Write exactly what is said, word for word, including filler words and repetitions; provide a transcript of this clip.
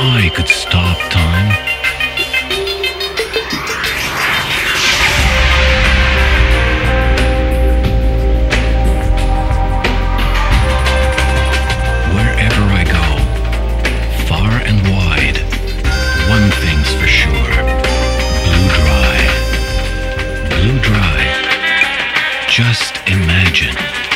I could stop time, wherever I go, far and wide, one thing's for sure, Blue Dry. Blue Dry. Just imagine.